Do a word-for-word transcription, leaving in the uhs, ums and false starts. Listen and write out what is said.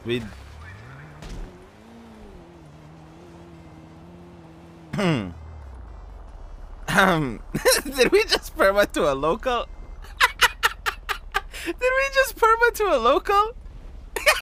We... um, did we just perma to a local? Did we just perma to a local?